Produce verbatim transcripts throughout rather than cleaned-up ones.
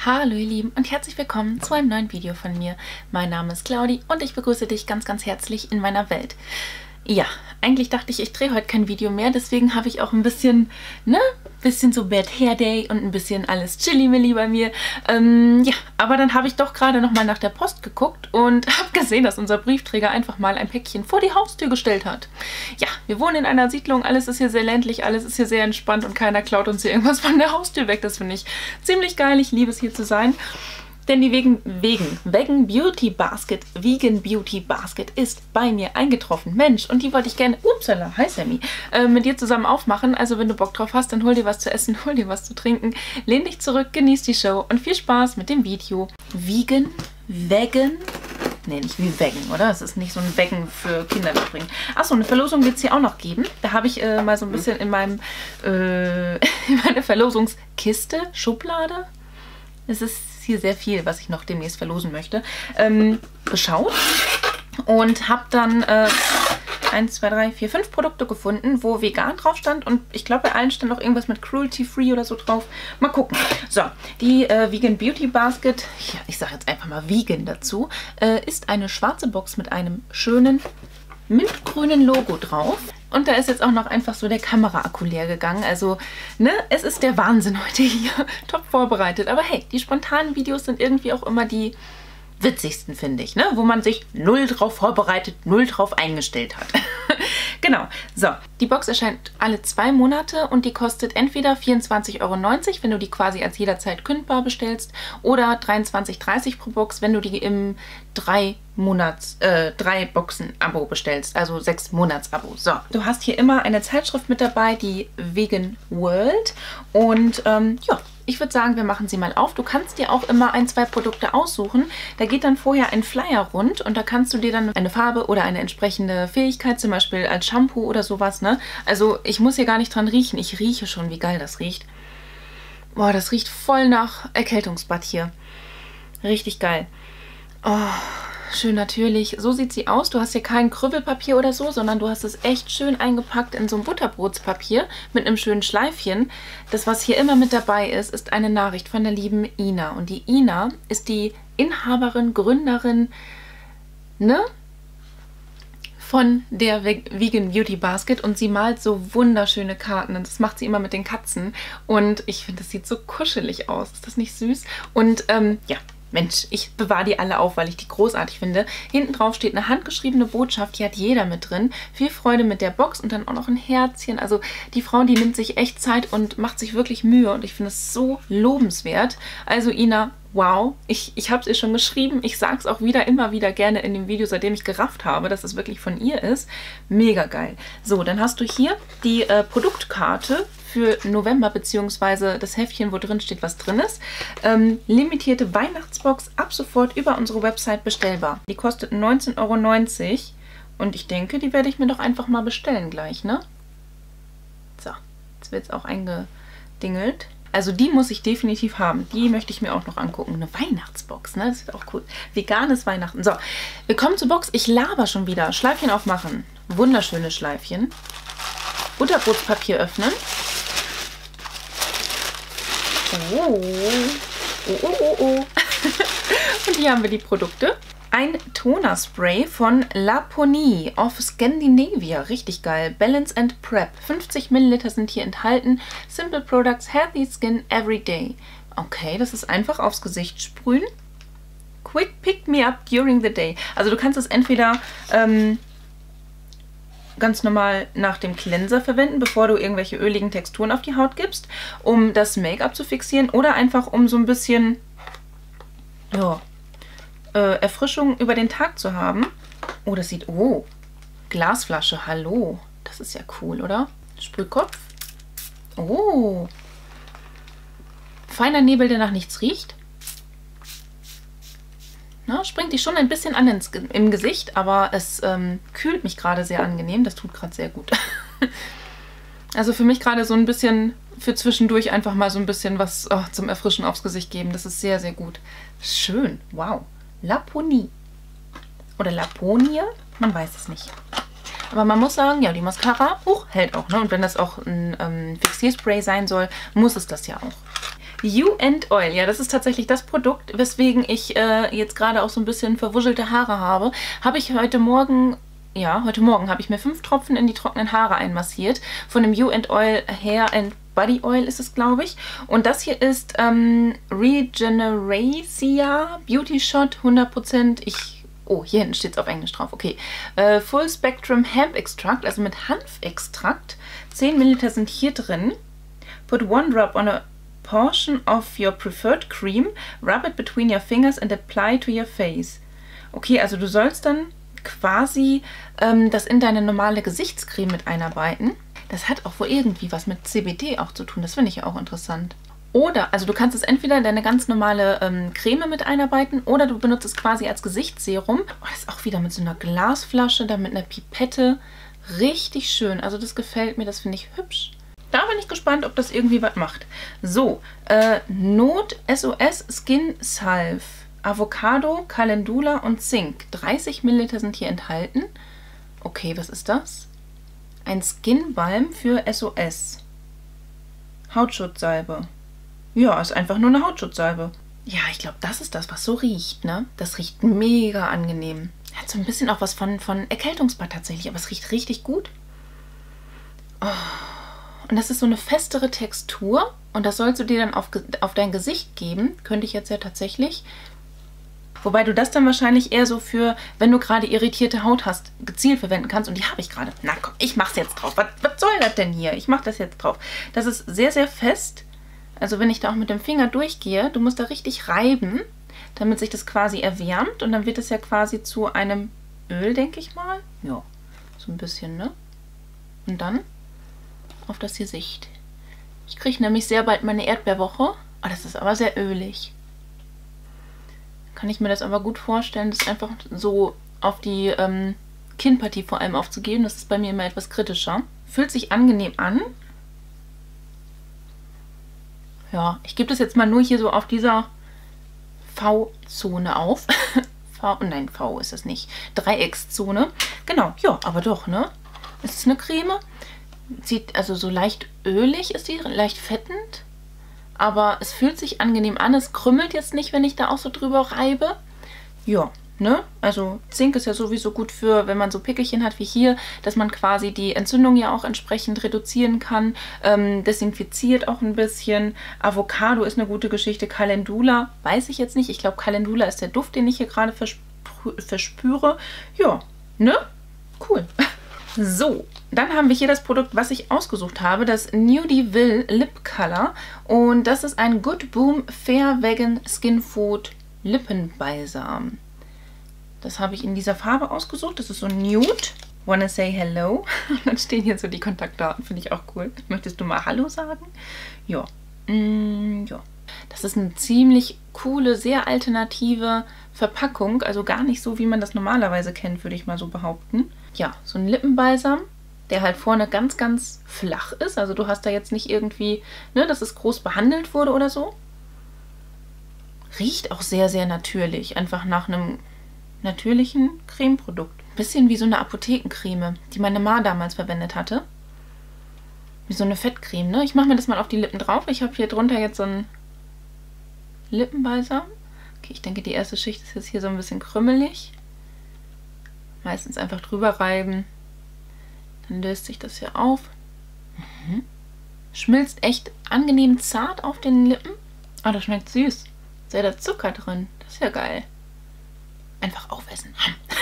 Hallo ihr Lieben und herzlich willkommen zu einem neuen Video von mir. Mein Name ist Claudi und ich begrüße dich ganz ganz herzlich in meiner Welt. Ja, eigentlich dachte ich, ich drehe heute kein Video mehr, deswegen habe ich auch ein bisschen, ne, bisschen so Bad Hair Day und ein bisschen alles Chili-Milli bei mir. Ähm, ja, aber dann habe ich doch gerade nochmal nach der Post geguckt und habe gesehen, dass unser Briefträger einfach mal ein Päckchen vor die Haustür gestellt hat. Ja, wir wohnen in einer Siedlung, alles ist hier sehr ländlich, alles ist hier sehr entspannt und keiner klaut uns hier irgendwas von der Haustür weg. Das finde ich ziemlich geil, ich liebe es hier zu sein. Denn die Vegan, Vegan, Vegan Beauty Basket, Vegan Beauty Basket ist bei mir eingetroffen. Mensch, und die wollte ich gerne, upsala, hi Sammy, äh, mit dir zusammen aufmachen. Also wenn du Bock drauf hast, dann hol dir was zu essen, hol dir was zu trinken, lehn dich zurück, genieß die Show und viel Spaß mit dem Video. Vegan, Vegan, nee, nicht wie Vegan, oder? Es ist nicht so ein Vegan für Kinder mitbringen. Achso, eine Verlosung wird es hier auch noch geben. Da habe ich äh, mal so ein bisschen in meinem, äh, in meiner Verlosungskiste, Schublade, es ist hier sehr viel, was ich noch demnächst verlosen möchte, ähm, geschaut und habe dann äh, eins, zwei, drei, vier, fünf Produkte gefunden, wo vegan drauf stand und ich glaube bei allen stand auch irgendwas mit Cruelty-Free oder so drauf. Mal gucken. So, die äh, Vegan Beauty Basket, ja, ich sage jetzt einfach mal Vegan dazu, äh, ist eine schwarze Box mit einem schönen mintgrünen Logo drauf. Und da ist jetzt auch noch einfach so der Kameraakku leer gegangen. Also, ne, es ist der Wahnsinn heute hier. Top vorbereitet. Aber hey, die spontanen Videos sind irgendwie auch immer die witzigsten, finde ich, ne? Wo man sich null drauf vorbereitet, null drauf eingestellt hat. Genau. So, die Box erscheint alle zwei Monate und die kostet entweder vierundzwanzig Euro neunzig, wenn du die quasi als jederzeit kündbar bestellst, oder dreiundzwanzig Euro dreißig pro Box, wenn du die im drei Monats, äh, drei Boxen-Abo bestellst, also sechs Monats-Abo. So, du hast hier immer eine Zeitschrift mit dabei, die Vegan World, und ähm, ja, ich würde sagen, wir machen sie mal auf. Du kannst dir auch immer ein, zwei Produkte aussuchen. Da geht dann vorher ein Flyer rund und da kannst du dir dann eine Farbe oder eine entsprechende Fähigkeit, zum Beispiel als Shampoo oder sowas, ne? Also ich muss hier gar nicht dran riechen. Ich rieche schon, wie geil das riecht. Boah, das riecht voll nach Erkältungsbad hier. Richtig geil. Oh, schön natürlich. So sieht sie aus. Du hast hier kein Krüppelpapier oder so, sondern du hast es echt schön eingepackt in so ein Butterbrotspapier mit einem schönen Schleifchen. Das, was hier immer mit dabei ist, ist eine Nachricht von der lieben Ina. Und die Ina ist die Inhaberin, Gründerin, ne? Von der Vegan Beauty Basket und sie malt so wunderschöne Karten und das macht sie immer mit den Katzen und ich finde, das sieht so kuschelig aus. Ist das nicht süß? Und ähm, ja, Mensch, ich bewahre die alle auf, weil ich die großartig finde. Hinten drauf steht eine handgeschriebene Botschaft, die hat jeder mit drin. Viel Freude mit der Box und dann auch noch ein Herzchen. Also die Frau, die nimmt sich echt Zeit und macht sich wirklich Mühe und ich finde es so lobenswert. Also Ina, wow, ich, ich habe es ihr schon geschrieben. Ich sage es auch wieder, immer wieder gerne in dem Video, seitdem ich gerafft habe, dass es wirklich von ihr ist. Mega geil. So, dann hast du hier die äh, Produktkarte für November, beziehungsweise das Heftchen, wo drin steht, was drin ist. Ähm, limitierte Weihnachtsbox, ab sofort über unsere Website bestellbar. Die kostet neunzehn Euro neunzig und ich denke, die werde ich mir doch einfach mal bestellen gleich, ne? So, jetzt wird es auch eingedingelt. Also die muss ich definitiv haben. Die möchte ich mir auch noch angucken. Eine Weihnachtsbox, ne? Das wird auch cool. Veganes Weihnachten. So, wir kommen zur Box. Ich laber schon wieder. Schleifchen aufmachen. Wunderschöne Schleifchen. Butterbrotspapier öffnen. Oh, oh, oh, oh, oh. Und hier haben wir die Produkte. Ein Tonerspray von Laponie of Scandinavia. Richtig geil. Balance and Prep. fünfzig Milliliter sind hier enthalten. Simple Products, Healthy Skin Every Day. Okay, das ist einfach aufs Gesicht sprühen. Quick Pick Me Up During the Day. Also du kannst es entweder ähm, ganz normal nach dem Cleanser verwenden, bevor du irgendwelche öligen Texturen auf die Haut gibst, um das Make-up zu fixieren oder einfach um so ein bisschen, ja, äh, Erfrischung über den Tag zu haben. Oh, das sieht, oh, Glasflasche, hallo, das ist ja cool, oder? Sprühkopf. Oh, feiner Nebel, der nach nichts riecht. Na, springt die schon ein bisschen an ins, im Gesicht, aber es ähm, kühlt mich gerade sehr angenehm. Das tut gerade sehr gut. Also für mich gerade so ein bisschen, für zwischendurch einfach mal so ein bisschen was oh, zum Erfrischen aufs Gesicht geben. Das ist sehr, sehr gut. Schön, wow. Laponie. Oder Laponie, man weiß es nicht. Aber man muss sagen, ja, die Mascara, huch, hält auch. Ne? Und wenn das auch ein ähm, Fixierspray sein soll, muss es das ja auch. You and Oil. Ja, das ist tatsächlich das Produkt, weswegen ich äh, jetzt gerade auch so ein bisschen verwuschelte Haare habe. Habe ich heute Morgen... Ja, heute Morgen habe ich mir fünf Tropfen in die trockenen Haare einmassiert. Von dem You and Oil Hair and Body Oil ist es, glaube ich. Und das hier ist ähm, Regeneracia Beauty Shot hundert Prozent. Ich... Oh, hier hinten steht es auf Englisch drauf. Okay. Äh, Full Spectrum Hemp Extract, also mit Hanfextrakt. zehn Milliliter sind hier drin. Put one drop on a portion of your preferred cream. Rub it between your fingers and apply to your face. Okay, also du sollst dann quasi ähm, das in deine normale Gesichtscreme mit einarbeiten. Das hat auch wohl irgendwie was mit C B D auch zu tun. Das finde ich ja auch interessant. Oder, also du kannst es entweder in deine ganz normale ähm, Creme mit einarbeiten oder du benutzt es quasi als Gesichtsserum. Oh, das ist auch wieder mit so einer Glasflasche, dann mit einer Pipette. Richtig schön. Also das gefällt mir, das finde ich hübsch. Da bin ich gespannt, ob das irgendwie was macht. So, äh, Not S O S Skin Salve. Avocado, Calendula und Zink. dreißig Milliliter sind hier enthalten. Okay, was ist das? Ein Skin Balm für S O S. Hautschutzsalbe. Ja, ist einfach nur eine Hautschutzsalbe. Ja, ich glaube, das ist das, was so riecht, ne? Das riecht mega angenehm. Hat so ein bisschen auch was von, von Erkältungsbad tatsächlich, aber es riecht richtig gut. Oh. Und das ist so eine festere Textur. Und das sollst du dir dann auf, auf dein Gesicht geben. Könnte ich jetzt ja tatsächlich... Wobei du das dann wahrscheinlich eher so für, wenn du gerade irritierte Haut hast, gezielt verwenden kannst. Und die habe ich gerade. Na komm, ich mache es jetzt drauf. Was, was soll das denn hier? Ich mache das jetzt drauf. Das ist sehr, sehr fest. Also wenn ich da auch mit dem Finger durchgehe, du musst da richtig reiben, damit sich das quasi erwärmt. Und dann wird es ja quasi zu einem Öl, denke ich mal. Ja, so ein bisschen, ne? Und dann auf das Gesicht. Ich kriege nämlich sehr bald meine Erdbeerwoche. Oh, das ist aber sehr ölig. Kann ich mir das aber gut vorstellen, das einfach so auf die ähm, Kinnpartie vor allem aufzugeben. Das ist bei mir immer etwas kritischer. Fühlt sich angenehm an. Ja, ich gebe das jetzt mal nur hier so auf dieser V-Zone auf. V, nein, V ist es nicht. Dreieckszone. Genau, ja, aber doch, ne? Es ist eine Creme. Sieht also so leicht ölig, ist die, leicht fettend. Aber es fühlt sich angenehm an. Es krümmelt jetzt nicht, wenn ich da auch so drüber reibe. Ja, ne? Also Zink ist ja sowieso gut für, wenn man so Pickelchen hat wie hier, dass man quasi die Entzündung ja auch entsprechend reduzieren kann. Ähm, desinfiziert auch ein bisschen. Avocado ist eine gute Geschichte. Calendula weiß ich jetzt nicht. Ich glaube, Calendula ist der Duft, den ich hier gerade verspüre. Ja, ne? Cool. So, dann haben wir hier das Produkt, was ich ausgesucht habe, das Nudiville Lip Color. Und das ist ein Good Boom Fair Vegan Skin Food Lippenbalsam. Das habe ich in dieser Farbe ausgesucht. Das ist so Nude. Wanna say hello? Und dann stehen hier so die Kontaktdaten. Finde ich auch cool. Möchtest du mal Hallo sagen? Ja. Mm, ja. Das ist eine ziemlich coole, sehr alternative Verpackung. Also gar nicht so, wie man das normalerweise kennt, würde ich mal so behaupten. Ja, so ein Lippenbalsam, der halt vorne ganz, ganz flach ist. Also du hast da jetzt nicht irgendwie, ne, dass es groß behandelt wurde oder so. Riecht auch sehr, sehr natürlich. Einfach nach einem natürlichen Cremeprodukt. Bisschen wie so eine Apothekencreme, die meine Ma damals verwendet hatte. Wie so eine Fettcreme, ne? Ich mache mir das mal auf die Lippen drauf. Ich habe hier drunter jetzt so ein Lippenbalsam. Okay, ich denke, die erste Schicht ist jetzt hier so ein bisschen krümmelig. Meistens einfach drüber reiben. Dann löst sich das hier auf. Mhm. Schmilzt echt angenehm zart auf den Lippen. Ah, das schmeckt süß. Ist ja da Zucker drin. Das ist ja geil. Einfach aufessen.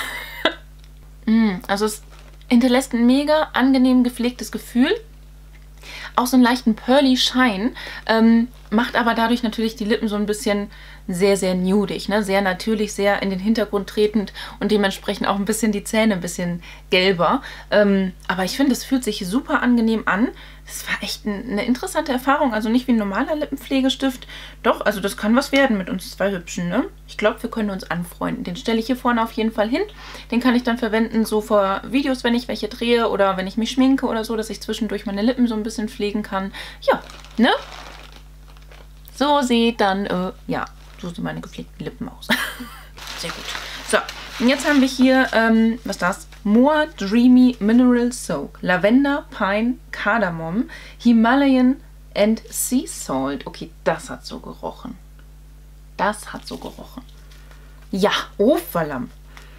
mm, also es hinterlässt ein mega angenehm gepflegtes Gefühl. Auch so einen leichten Pearly Shine. Ähm, macht aber dadurch natürlich die Lippen so ein bisschen sehr, sehr nudig, ne? Sehr natürlich, sehr in den Hintergrund tretend und dementsprechend auch ein bisschen die Zähne ein bisschen gelber. Ähm, aber ich finde, es fühlt sich super angenehm an. Das war echt ein, eine interessante Erfahrung. Also nicht wie ein normaler Lippenpflegestift. Doch, also das kann was werden mit uns zwei Hübschen, ne? Ich glaube, wir können uns anfreunden. Den stelle ich hier vorne auf jeden Fall hin. Den kann ich dann verwenden, so für Videos, wenn ich welche drehe oder wenn ich mich schminke oder so, dass ich zwischendurch meine Lippen so ein bisschen pflegen kann. Ja, ne? So sieht dann, äh, ja, so sehen meine gepflegten Lippen aus. Sehr gut. So, und jetzt haben wir hier, ähm, was ist das? More Dreamy Mineral Soak. Lavender, Pine, Kardamom, Himalayan and Sea Salt. Okay, das hat so gerochen. Das hat so gerochen. Ja, oh verdammt.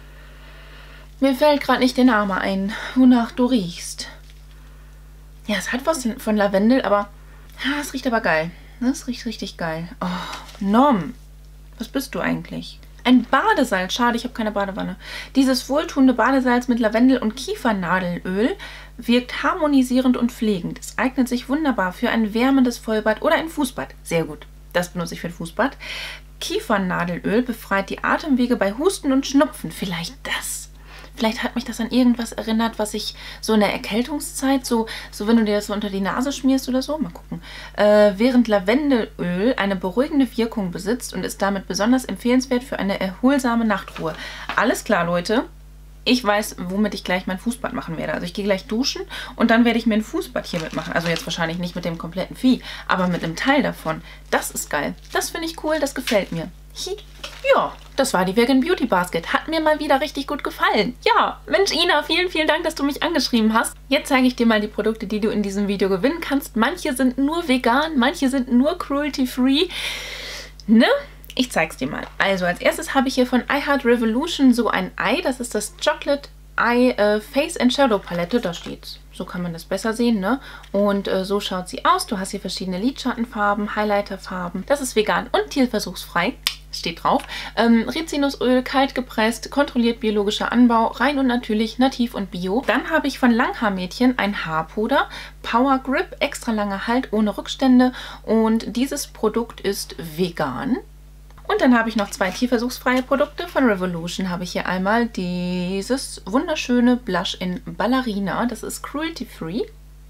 Mir fällt gerade nicht der Name ein, wonach du riechst. Ja, es hat was von Lavendel, aber ja, es riecht aber geil. Das riecht richtig geil. Oh, Nom. Was bist du eigentlich? Ein Badesalz. Schade, ich habe keine Badewanne. Dieses wohltuende Badesalz mit Lavendel und Kiefernadelöl wirkt harmonisierend und pflegend. Es eignet sich wunderbar für ein wärmendes Vollbad oder ein Fußbad. Sehr gut. Das benutze ich für ein Fußbad. Kiefernadelöl befreit die Atemwege bei Husten und Schnupfen. Vielleicht das. Vielleicht hat mich das an irgendwas erinnert, was ich so in der Erkältungszeit, so, so wenn du dir das so unter die Nase schmierst oder so, mal gucken. Äh, während Lavendelöl eine beruhigende Wirkung besitzt und ist damit besonders empfehlenswert für eine erholsame Nachtruhe. Alles klar, Leute. Ich weiß, womit ich gleich mein Fußbad machen werde. Also ich gehe gleich duschen und dann werde ich mir ein Fußbad hiermit machen. Also jetzt wahrscheinlich nicht mit dem kompletten Vieh, aber mit einem Teil davon. Das ist geil. Das finde ich cool, das gefällt mir. Hi. Ja, das war die Vegan Beauty Basket. Hat mir mal wieder richtig gut gefallen. Ja, Mensch Ina, vielen, vielen Dank, dass du mich angeschrieben hast. Jetzt zeige ich dir mal die Produkte, die du in diesem Video gewinnen kannst. Manche sind nur vegan, manche sind nur cruelty-free. Ne? Ich zeig's dir mal. Also als erstes habe ich hier von I Heart Revolution so ein Ei. Das ist das Chocolate Eye äh, Face and Shadow Palette. Da steht's. So kann man das besser sehen, ne? Und äh, so schaut sie aus. Du hast hier verschiedene Lidschattenfarben, Highlighterfarben. Das ist vegan und tierversuchsfrei. Steht drauf. Ähm, Rizinusöl, kalt gepresst, kontrolliert biologischer Anbau, rein und natürlich, nativ und bio. Dann habe ich von Langhaarmädchen ein Haarpuder, Power Grip, extra langer Halt ohne Rückstände und dieses Produkt ist vegan. Und dann habe ich noch zwei tierversuchsfreie Produkte. Von Revolution habe ich hier einmal dieses wunderschöne Blush in Ballerina. Das ist cruelty-free.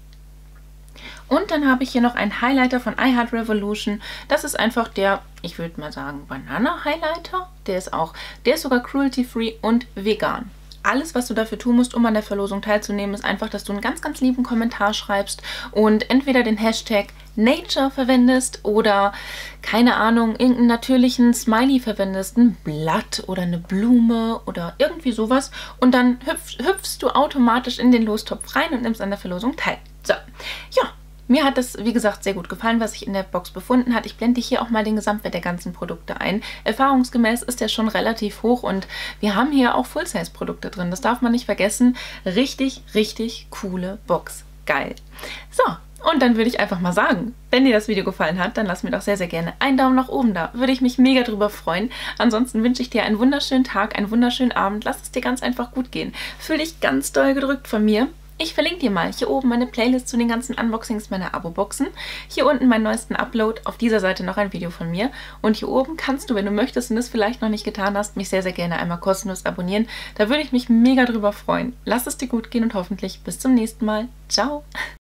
Und dann habe ich hier noch einen Highlighter von I Heart Revolution. Das ist einfach der, ich würde mal sagen, Banana-Highlighter. Der ist auch, der ist sogar cruelty-free und vegan. Alles, was du dafür tun musst, um an der Verlosung teilzunehmen, ist einfach, dass du einen ganz, ganz lieben Kommentar schreibst und entweder den Hashtag Nature verwendest oder, keine Ahnung, irgendeinen natürlichen Smiley verwendest, ein Blatt oder eine Blume oder irgendwie sowas und dann hüpf, hüpfst du automatisch in den Lostopf rein und nimmst an der Verlosung teil. So, ja. Mir hat das, wie gesagt, sehr gut gefallen, was sich in der Box befunden hat. Ich blende hier auch mal den Gesamtwert der ganzen Produkte ein. Erfahrungsgemäß ist der schon relativ hoch und wir haben hier auch Full-Size-Produkte drin. Das darf man nicht vergessen. Richtig, richtig coole Box. Geil. So, und dann würde ich einfach mal sagen, wenn dir das Video gefallen hat, dann lass mir doch sehr, sehr gerne einen Daumen nach oben da. Würde ich mich mega drüber freuen. Ansonsten wünsche ich dir einen wunderschönen Tag, einen wunderschönen Abend. Lass es dir ganz einfach gut gehen. Fühl dich ganz doll gedrückt von mir. Ich verlinke dir mal hier oben meine Playlist zu den ganzen Unboxings meiner Abo-Boxen. Hier unten meinen neuesten Upload, auf dieser Seite noch ein Video von mir. Und hier oben kannst du, wenn du möchtest und das vielleicht noch nicht getan hast, mich sehr, sehr gerne einmal kostenlos abonnieren. Da würde ich mich mega drüber freuen. Lass es dir gut gehen und hoffentlich bis zum nächsten Mal. Ciao!